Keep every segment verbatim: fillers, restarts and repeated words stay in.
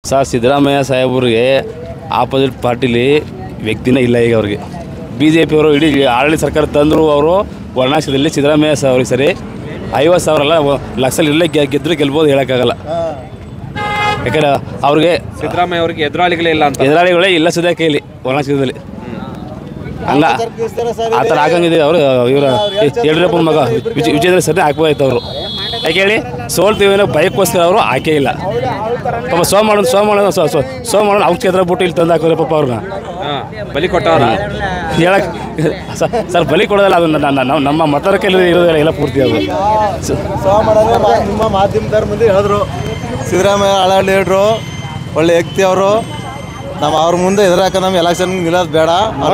Sir Siddaramaiah ಸಾಹೇಬ್ರಿಗೆ opposite ಪಾರ್ಟಿಲಿ ವ್ಯಕ್ತಿನೇ ಇಲ್ಲ ಈಗ ಅವ್ರಿಗೆ. ಬಿ ಜೆ ಪಿಯವರು ಇಡೀ ಆಡಳಿತ ಸರ್ಕಾರ ತಂದರು. ಅವರು ವರ್ಣಾಕ್ಷದಲ್ಲಿ ಸಿದ್ದರಾಮಯ್ಯ ಅವ್ರಿಗೆ ಸರಿ ಐವತ್ತು ಸಾವಿರ ಅಲ್ಲ ಲಕ್ಷದಲ್ಲಿ ಇಲ್ಲೇ ಗೆದ್ದರು ಗೆಲ್ಬೋದು ಹೇಳೋಕ್ಕಾಗಲ್ಲ. ಯಾಕಂದರೆ ಅವ್ರಿಗೆ ಸಿದ್ದರಾಮಯ್ಯ ಅವ್ರಿಗೆ ಎದುರಾಳಿಗಳೇ ಇಲ್ಲ ಅಂತ ಎದುರಾಳಿಗಳೇ ಇಲ್ಲ ಸದ್ಯ ಕೈಲಿ ವರ್ಣಾಕ್ಷದಲ್ಲಿ ಹಂಗ ಆ ಥರ ಆಗಂಗಿದೆ. ಅವರು ಇವರ ಯಡಿಯೂರಪ್ಪನ ಮಗ ವಿಜಯ್ ವಿಜೇಂದ್ರ ಸರ್ನೇ ಹಾಕ್ಬೋದಾಯ್ತು ಅವರು. ಯಾಕೆ ಹೇಳಿ ಸೋಲ್ತೀವಿ ಅನ್ನೋ ಬೈಕ್ಗೋಸ್ಕರ ಅವರು ಆಕೆ ಇಲ್ಲ. ಪಾಪ ಸೋಮಣ್ಣ ಸೋಮಣ್ಣ ಸೋಮಣ್ಣ ಅವ್ರ ಕ್ಷೇತ್ರ ಬಿಟ್ಟು ಇಲ್ಲಿ ತಂದು ಹಾಕೋರು ಪಾಪ ಅವ್ರನ್ನ ಬಲಿ ಕೊಟ್ಟವ್ರ ಹೇಳಕ್ ಸರ್ ಬಲಿ ಕೊಡೋದಲ್ಲ. ಅದನ್ನ ನಮ್ಮ ಮತರ ಕೈಲಿ ಇರೋದಿಲ್ಲ ಎಲ್ಲ ಪೂರ್ತಿ. ಅದು ನಿಮ್ಮ ಮಾಧ್ಯಮದವ್ರ ಮುಂದೆ ಹೇಳಿದ್ರು ಸಿದ್ದರಾಮಯ್ಯ ಹಳಹಳ್ಳಿ ಹೇಳ್ರು ಒಳ್ಳೆ ವ್ಯಕ್ತಿ ಅವರು. ನಮ್ಮ ಅವ್ರ ಮುಂದೆ ಎದುರಾಕ ನಮ್ಮ ಎಲೆಕ್ಷನ್ ಗೆಲ್ಲೋದು ಬೇಡ,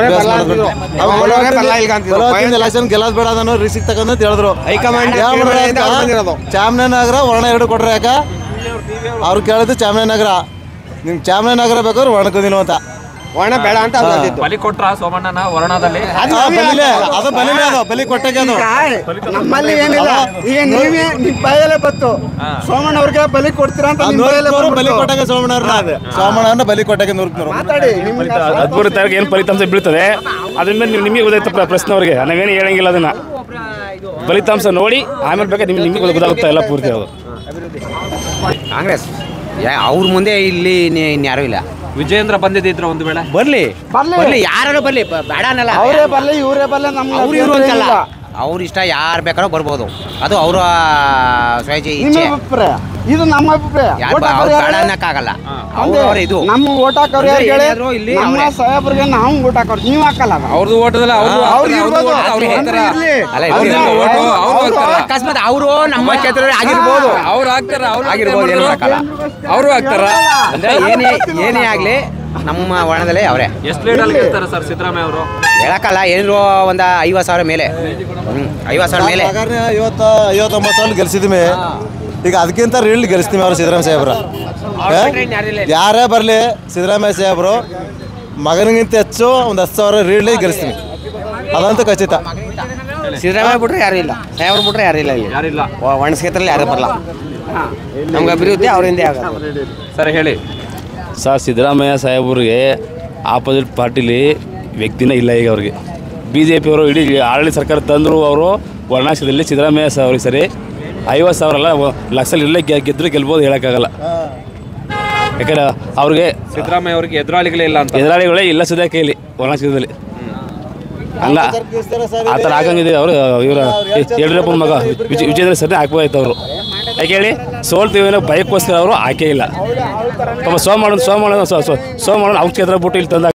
ಎಲೆಕ್ಷನ್ ಗೆಲ್ಲೋದು ಬೇಡ ಅನ್ನೋ ರಿಸಿಕ್ ತಗೊಂಡ್ ಹೇಳಿದ್ರು. ಚಾಮರಾಜನಗರ ವರ್ಣ ಎರಡು ಕೊಟ್ರೆ ಯಾಕ ಅವ್ರು ಕೇಳಿದ್ದು ಚಾಮರಾಜನಗರ, ನಿಮ್ಗೆ ಚಾಮರಾಜನಗರ ಬೇಕಾದ್ರೆ ವರ್ಣಕೋದಿನ ಅಂತ ವರ್ಣ ಬೇಡ ಅಂತ ಬಲಿ ಕೊಟ್ರ ಸೋಮಣ್ಣನ ವರ್ಣದಲ್ಲಿ ಅದು ಬಲಿನೇ ಅದು ಬಲಿ ಕೊಟ್ಟಾಗ ಅದು ನಮ್ಮಲ್ಲಿ ಏನಿಲ್ಲ. ಈಗ ನೀವೇ ನಿಮ್ ಬಾಯಲ್ಲೇ ಬತ್ತು ಸೋಮಣ್ಣ ಅವ್ರಿಗೆ ಬಲಿ ಕೊಡ್ತೀರಾ ಅಂತ ಬಲಿ ಕೊಟ್ಟಾಗ ಸೋಮಣ್ಣವ್ರನ್ನ ಸೋಮಣ್ಣವ್ರನ್ನ ಬಲಿ ಕೊಟ್ಟಾಗ ನೂರು ಮಾತಾಡಿ. ಹದಿಮೂರು ತಾರೀಕು ಏನು ಫಲಿತಾಂಶ ಬೀಳ್ತದೆ ಅದ್ರ ಮೇಲೆ ನಿಮಗೆ ಗೊತ್ತಾಯ್ತು ಪ್ರಶ್ನೆ ಅವ್ರಿಗೆ. ನಾವೇನು ಹೇಳಂಗಿಲ್ಲ ಅದನ್ನ. ಫಲಿತಾಂಶ ನೋಡಿ ಆಮೇಲೆ ಬೇಕಾದ್ರೆ ನಿಮ್ಗೆ ನಿಮಗೆ ಗೊತ್ತಾಗುತ್ತೆ ಎಲ್ಲ ಪೂರ್ತಿ. ಅದು ಕಾಂಗ್ರೆಸ್ ಅವ್ರ ಮುಂದೆ ಇಲ್ಲಿ ಇನ್ಯಾರೂ ಇಲ್ಲ. ವಿಜೇಂದ್ರ ಬಂದಿದ್ದಿದ್ರು ಒಂದು ವೇಳೆ ಬರ್ಲಿ ಬರ್ಲಿ ಯಾರು ಬರ್ಲಿ ಬೇಡ ಅನ್ನಲ್ಲ. ಅವರೇ ಬರ್ಲಿ ಇವರೇ ಬರ್ಲಿ ನಮ್ಮ ಅವ್ರು ಇವರು ಅಂತಲ್ಲ, ಅವ್ರ ಇಷ್ಟ ಯಾರು ಬೇಕಾದ್ರೂ ಬರ್ಬೋದು. ಅದು ಅವರ ಸ್ವಯಂ ಇಚ್ಛೆ. ಇದು ನಮ್ಮ ಅಭಿಪ್ರಾಯ. ಬೇಡ ಅನ್ನಕ್ಕಾಗಲ್ಲ. ಅವ್ರ ಇದು ನಮ್ಮ ಓಟ್ ಹಾಕೋರು ಇಲ್ಲಿ ನಮ್ಮ ಸಾಹೇಬ್ರಿಗೆ ನಾವು ಓಟ್ ಹಾಕೋರು, ನೀವು ಹಾಕಲ್ಲ. ಅವ್ರದ್ದು ಓಟದಲ್ಲ ಅಕಸ್ಮಾತ್ ಅವರು ನಮ್ಮ ಕ್ಷೇತ್ರದಲ್ಲಿ ಆಗಿರ್ಬೋದು, ಅವ್ರು ಹಾಕ್ತಾರ ಅವ್ರು ಆಗಿರ್ಬೋದು, ಏನು ಹಾಕಲ್ಲ. ಅವರು ಹಾಕ್ತಾರ. ಅಂದ್ರೆ ಏನೇ ಏನೇ ಆಗ್ಲಿ ನಮ್ಮ ವರ್ಣದಲ್ಲೇ ಅವರೇ. ಎಷ್ಟು ಲೀಡರ್ ಗೆಲ್ತಾರೆ ಸರ್ ಸಿದ್ದರಾಮಯ್ಯ ಅವರು? ಹೇಳಕ್ಕಲ್ಲ, ಏನಿದ್ರು ಒಂದ ಐವತ್ತು ಸಾವಿರ ಮೇಲೆ. ಹ್ಮ್ ಐವತ್ತು ಸಾವಿರ ಮೇಲೆ ಐವತ್ತು ಐವತ್ತೊಂಬತ್ತು ಸಾವಿರ ಗೆಲ್ಸಿದ್ವಿ. ಈಗ ಅದಕ್ಕಿಂತ ರೀಲ್ ಗೆಲ್ಲಿಸ್ತೀವಿ ಅವರು ಸಿದ್ದರಾಮಯ್ಯ ಸಾಹೇಬ್ರ. ಯಾರೇ ಬರಲಿ ಸಿದ್ದರಾಮಯ್ಯ ಸಾಹೇಬ್ರು ಮಗನಿಗಿಂತ ಹೆಚ್ಚು ಒಂದು ಹತ್ತು ಸಾವಿರ ರೀಲ್ ಗೆಲ್ಲಿಸ್ತೀವಿ, ಅದಂತೂ ಖಚಿತ. ಸಿದ್ದರಾಮಯ್ಯ ಬಿಟ್ರೆ ಯಾರು ಇಲ್ಲ, ಸಾಹೇಬ್ರು ಬಿಟ್ರೆ ಯಾರು ಇಲ್ಲ. ಇಲ್ಲಿ ಯಾರಿಲ್ಲ, ಒಣ ಕ್ಷೇತ್ರದಲ್ಲಿ ಯಾರು ಬರಲ್ಲ. ನಮ್ಗೆ ಅಭಿವೃದ್ಧಿ ಅವರಿಂದ ಆಗೋದು. ಸರಿ ಹೇಳಿ ಸರ್ ಸಿದ್ದರಾಮಯ್ಯ ಸಾಹೇಬ್ರಿಗೆ ಆಪೋಸಿಟ್ ಪಾರ್ಟಿಲಿ ವ್ಯಕ್ತಿನೇ ಇಲ್ಲ ಈಗ ಅವ್ರಿಗೆ. ಬಿ ಜೆ ಪಿಯವರು ಇಡೀ ಆಡಳಿತ ಸರ್ಕಾರ ತಂದರು. ಅವರು ವರ್ಣಾಕ್ಷದಲ್ಲಿ ಸಿದ್ದರಾಮಯ್ಯ ಅವ್ರಿಗೆ ಸರಿ ಐವತ್ತು ಸಾವಿರ ಅಲ್ಲ ಲಕ್ಷದಲ್ಲಿ ಇಲ್ಲೇ ಗೆದ್ದರು ಗೆಲ್ಬೋದು ಹೇಳೋಕ್ಕಾಗಲ್ಲ. ಯಾಕಂದರೆ ಅವ್ರಿಗೆ ಸಿದ್ದರಾಮಯ್ಯ ಅವ್ರಿಗೆ ಎದುರಾಳಿಗಳೇ ಇಲ್ಲ ಅಂತ ಎದುರಾಳಿಗಳೇ ಇಲ್ಲ ಸದ್ಯ ಕೈಲಿ ವರ್ಣಾಕ್ಷದಲ್ಲಿ ಹಂಗ ಆ ಥರ ಆಗಂಗಿದೆ. ಅವರು ಇವರ ಯಡಿಯೂರಪ್ಪನ ಮಗ ವಿಜಯ್ ವಿಜೇಂದ್ರ ಸರ್ನೇ ಹಾಕ್ಬೋದಾಯ್ತು ಅವರು. ಯಾಕೆ ಹೇಳಿ ಸೋಲ್ತೀವಿ ಅನ್ನೋ ಬೈಕ್ಗೋಸ್ಕರ ಅವರು ಆಕೆ ಇಲ್ಲ. ಪಾಪ ಸೋಮಣ್ಣ ಸೋಮಣ್ಣ ಸೋಮಣ್ಣ ಅವ್ರ ಕ್ಷೇತ್ರ ಬಿಟ್ಟು ಇಲ್ಲಿ ತಂದು